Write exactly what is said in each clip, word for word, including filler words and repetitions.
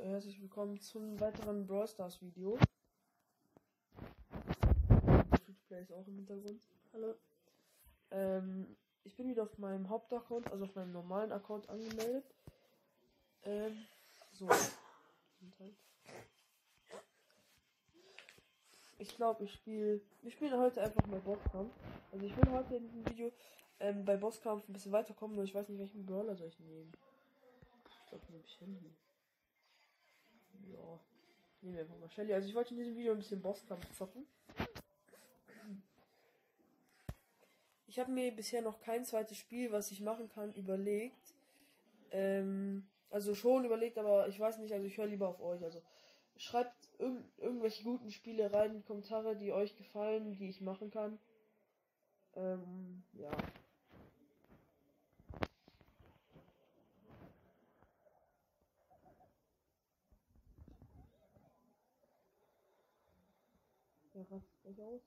herzlich willkommen zum weiteren Brawl Stars Video. Play ist auch im Hintergrund. Hallo. Ähm, ich bin wieder auf meinem Hauptaccount, also auf meinem normalen Account angemeldet. Ähm, so. Ich glaube, ich spiele, wir spielen heute einfach mal Bosskampf. Also ich will heute in diesem Video ähm, bei Bosskampf ein bisschen weiterkommen, nur ich weiß nicht, welchen Brawler soll ich nehmen. Ich glaube, nehme ich Shelly. Ja, nehmen wir einfach mal Shelly. Also ich wollte in diesem Video ein bisschen Bosskampf zocken. Ich habe mir bisher noch kein zweites Spiel, was ich machen kann, überlegt. Ähm, also schon überlegt, aber ich weiß nicht, also ich höre lieber auf euch. Also schreibt irg irgendwelche guten Spiele rein in die Kommentare, die euch gefallen, die ich machen kann. Ähm, ja. Ja, rastet euch aus.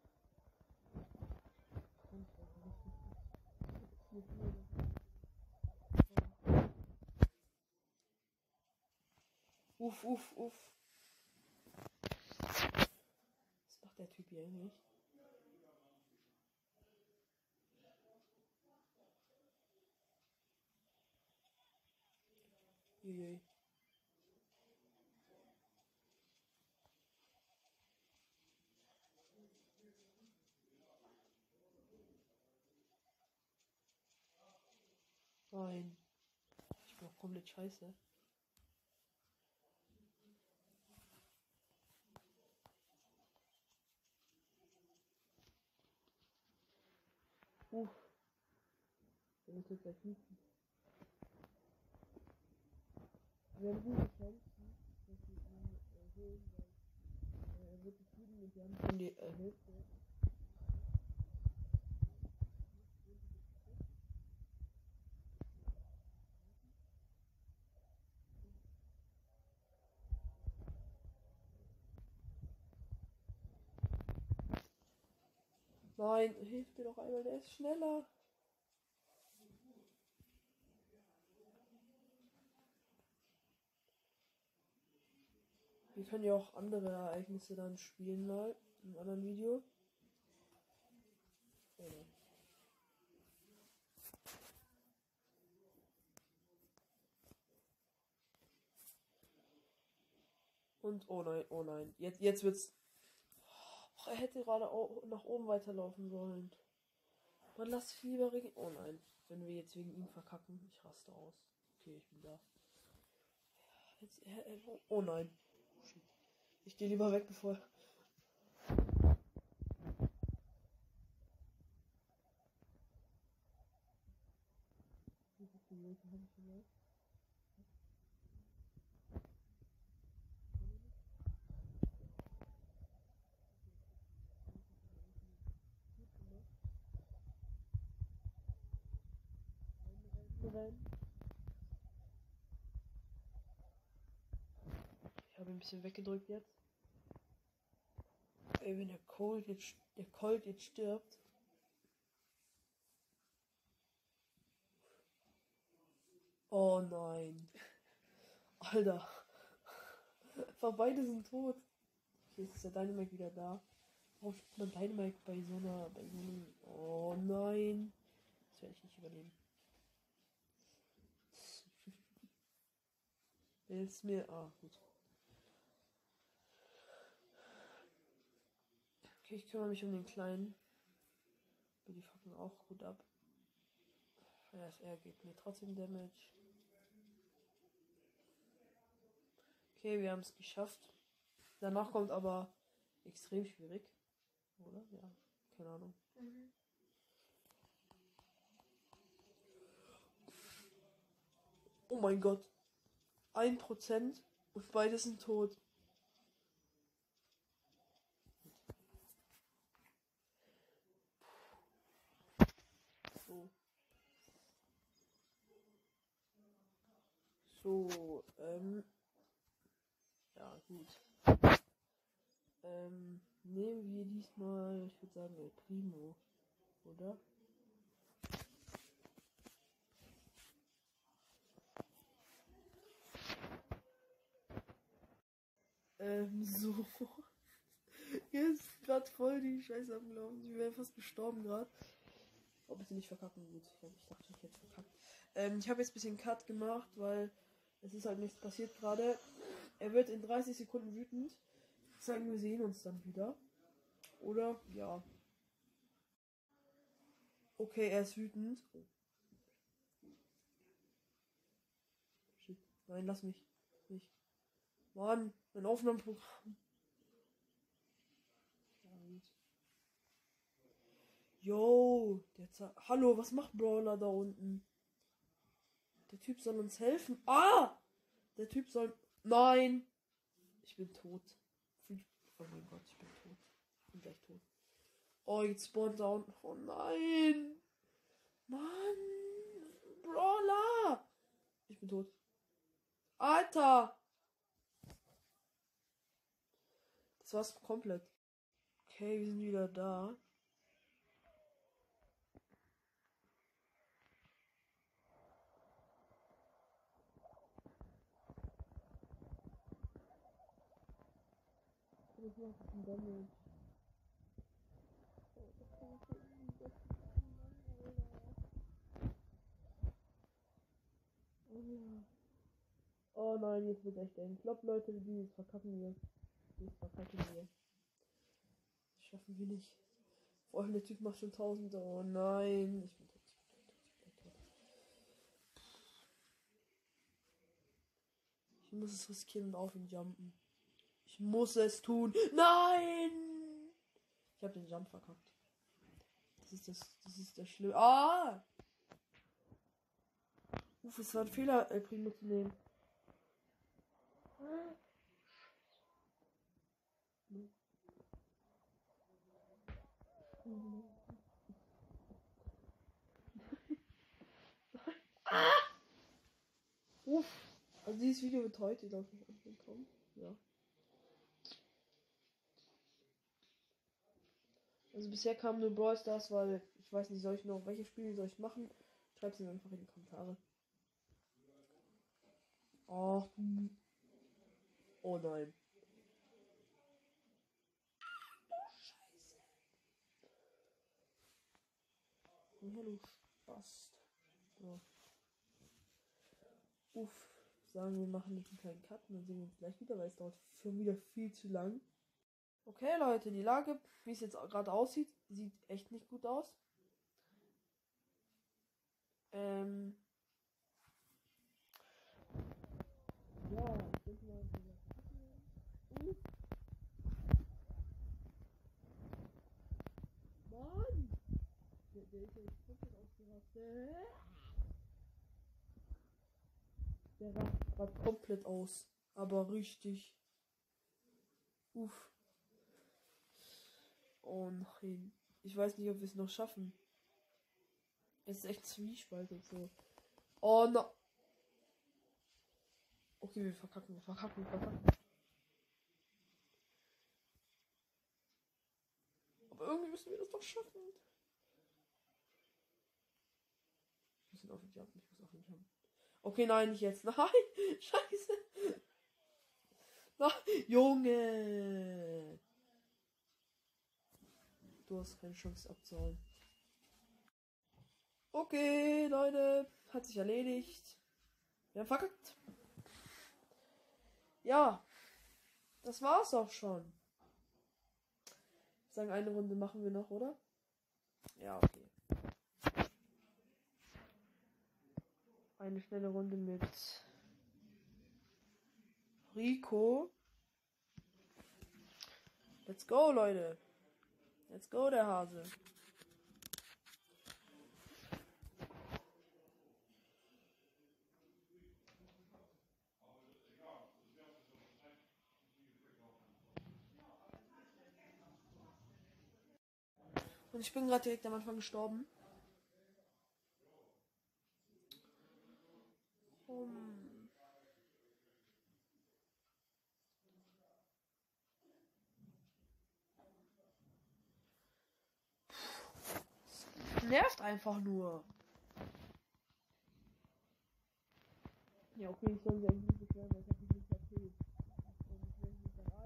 Uff, uff, uff. Was macht der Typ hier eigentlich? Jui. Nein. Ich bin auch komplett scheiße. Uff. Der muss jetzt gleich hüten. Wir haben gute Chancen, dass wir ihn erhöhen, weil er wird nicht lieben und wir haben schon die äh, Hälfte. Nein, hilf mir doch einmal, der ist schneller. Wir können ja auch andere Ereignisse dann spielen mal in einem anderen Video. Oder? Und oh nein, oh nein. Jetzt, jetzt wird's. Oh, er hätte gerade nach oben weiterlaufen sollen. Man lass Fieber regen. Oh nein. Wenn wir jetzt wegen ihm verkacken, ich raste aus. Okay, ich bin da. Jetzt, er, er, oh nein. Shit. Ich gehe lieber weg, bevor. Ich habe ein bisschen weggedrückt jetzt. Ey, wenn der Colt jetzt, der Colt jetzt stirbt. Oh nein. Alter. Einfach beide sind tot. Okay, jetzt ist der Dynamite wieder da. Warum spielt man Dynamite bei so einer, bei so einem, oh nein. Das werde ich nicht überleben. Jetzt mir, ah, gut. Okay, ich kümmere mich um den Kleinen. Die fucken auch gut ab. Ja, er gibt mir trotzdem Damage. Okay, wir haben es geschafft. Danach kommt aber extrem schwierig. Oder? Ja, keine Ahnung. Mhm. Oh mein Gott. Ein Prozent und beide sind tot. So. So, ähm. Ja, gut. Ähm, nehmen wir diesmal, ich würde sagen, El Primo, oder? Ähm, so. Hier ist gerade voll die Scheiße abgelaufen. Ich wäre fast gestorben gerade. Oh, bitte nicht verkacken. Gut, ich, ich dachte, ich hätte verkackt. Ähm, ich habe jetzt ein bisschen Cut gemacht, weil es ist halt nichts passiert gerade. Er wird in dreißig Sekunden wütend. Sagen wir sehen uns dann wieder. Oder? Ja. Okay, er ist wütend. Oh. Shit. Nein, lass mich. Nicht. Mann, mein Aufnahmeprogramm. Ja, gut. Yo, der Za Hallo, was macht Brawler da unten? Der Typ soll uns helfen. Ah! Der Typ soll... Nein! Ich bin tot. Oh mein Gott, ich bin tot. Ich bin gleich tot. Oh, jetzt spawnt da unten. Oh nein! Mann! Brawler! Ich bin tot. Alter! Das war's komplett. Okay, wir sind wieder da. Das macht ein Damage. Oh nein, jetzt wird echt eng. Ich glaube, Leute, die jetzt verkacken wir. Jetzt verkacken wir. Das schaffen wir nicht. Vor allem der Typ macht schon tausend. Oh nein. Ich bin tot. Ich bin tot. Ich bin tot. Ich muss es riskieren und auf ihn jumpen. Ich muss es tun. Nein! Ich habe den Jump verkackt. Das ist das, das ist der Schlimme. Ah! Uff, es war ein Fehler, El Primo zu nehmen. Ah! Uff. Also dieses Video wird heute, glaube ich, nicht kommen. Ja. Also bisher kam nur Brawl Stars, weil ich weiß nicht, soll ich noch, welche Spiele soll ich machen? Schreibt es mir einfach in die Kommentare. Ach, oh nein. Oh, Scheiße. Komm her, du Spast. So. Uff. Sagen wir machen nicht einen kleinen Cut und dann sehen wir uns gleich wieder, weil es dauert schon wieder viel zu lang. Okay, Leute, die Lage, wie es jetzt gerade aussieht, sieht echt nicht gut aus. Ähm. Ja, ich denke mal, uh. Mann! Der, der ist ja jetzt komplett ausgerastet. Der rastet gerade komplett aus. Aber richtig. Uff. Oh nein. Ich weiß nicht, ob wir es noch schaffen. Es ist echt zwiespaltig so. Oh no. Okay, wir verkacken, wir verkacken, wir verkacken. Aber irgendwie müssen wir das doch schaffen. Ich muss ihn auf den Jump, ich muss auf den Jump. Okay, nein, nicht jetzt. Nein, scheiße. Nein, Junge. Du hast keine Chance abzuhauen. Okay, Leute. Hat sich erledigt. Wir haben verkackt. Ja. Das war's auch schon. Ich sage, eine Runde machen wir noch, oder? Ja, okay. Eine schnelle Runde mit Rico. Let's go, Leute. Let's go, der Hase. Und ich bin gerade direkt am Anfang gestorben. Um. Nervt einfach nur. Ja, okay, ich soll mich eigentlich nicht beschweren, weil ich habe nicht H P. Und ich will nicht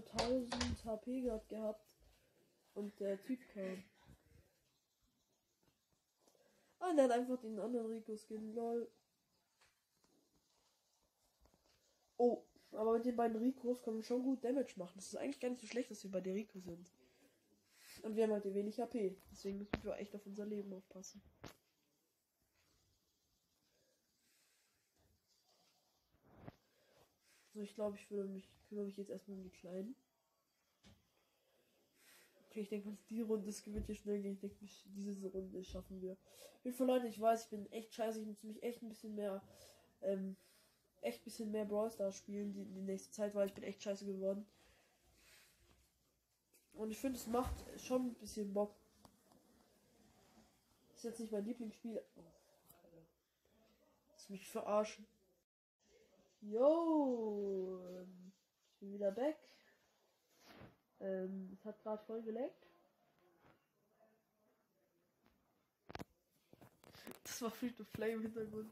tausend H P gerade gehabt. Und der Typ kam. Ah, der hat einfach den anderen Rico-Skin, lol. Oh, aber mit den beiden Ricos können wir schon gut Damage machen. Das ist eigentlich gar nicht so schlecht, dass wir bei der Rico sind. Und wir haben halt wenig H P. Deswegen müssen wir echt auf unser Leben aufpassen. So, ich glaube, ich würde mich, kümmere mich jetzt erstmal um die Kleinen. Okay, ich denke, die Runde, das gewinnt hier schnell gehen. Ich denke, diese Runde schaffen wir. Auf jeden Fall, Leute, ich weiß, ich bin echt scheiße. Ich muss mich echt ein bisschen mehr, ähm, echt ein bisschen mehr Brawl Stars spielen die, die nächste Zeit, weil ich bin echt scheiße geworden. Und ich finde, es macht schon ein bisschen Bock. Ist jetzt nicht mein Lieblingsspiel. Oh, lass mich verarschen. Yo, ähm, ich bin wieder back. Ähm, es hat gerade voll geleckt. Das war Free to Play im Hintergrund.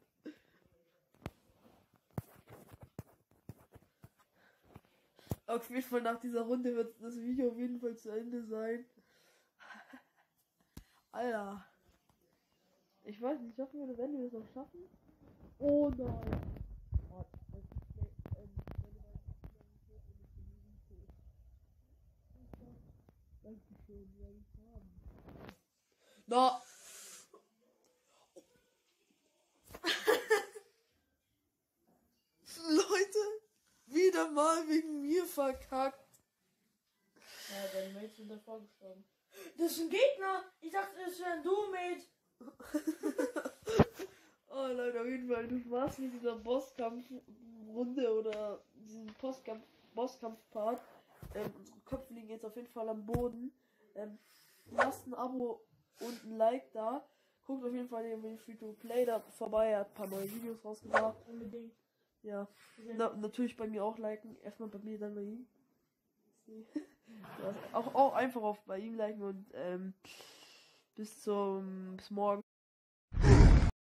Auf jeden Fall nach dieser Runde wird das Video auf jeden Fall zu Ende sein. Alter. Ich weiß nicht, schaffen wir das, wenn wir es noch schaffen? Oh nein. Oh, das ist schlecht. Ähm, Dankeschön, werde ich haben. Na! Leute, wieder mal wegen mir verkackt. Ja, deine Mates sind davor gestorben. Das ist ein Gegner! Ich dachte, es wäre ein Duo-Mate! Oh Leute, auf jeden Fall, das war's mit dieser Bosskampf-Runde oder diesem Postkampf, Bosskampf-Part. Ähm, unsere Köpfe liegen jetzt auf jeden Fall am Boden. Ähm, lasst ein Abo und ein Like da. Guckt auf jeden Fall den Free to Play da vorbei. Er hat ein paar neue Videos rausgebracht. Unbedingt. Ja. Na, natürlich bei mir auch liken. Erstmal bei mir, dann bei ihm. Ja, auch, auch einfach auf bei ihm liken und ähm, bis zum bis morgen.